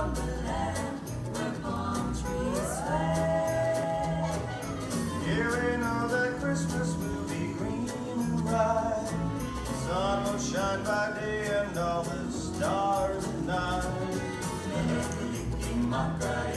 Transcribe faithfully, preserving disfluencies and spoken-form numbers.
on the land where palm trees sway. Here we know that Christmas will be green and bright. The sun will shine by day and all the stars at night. King Maka